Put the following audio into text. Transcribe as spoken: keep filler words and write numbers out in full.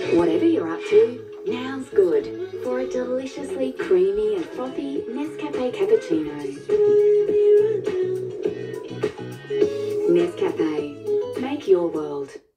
Whatever you're up to, now's good for a deliciously creamy and frothy Nescafe cappuccino. Nescafe. Make your world.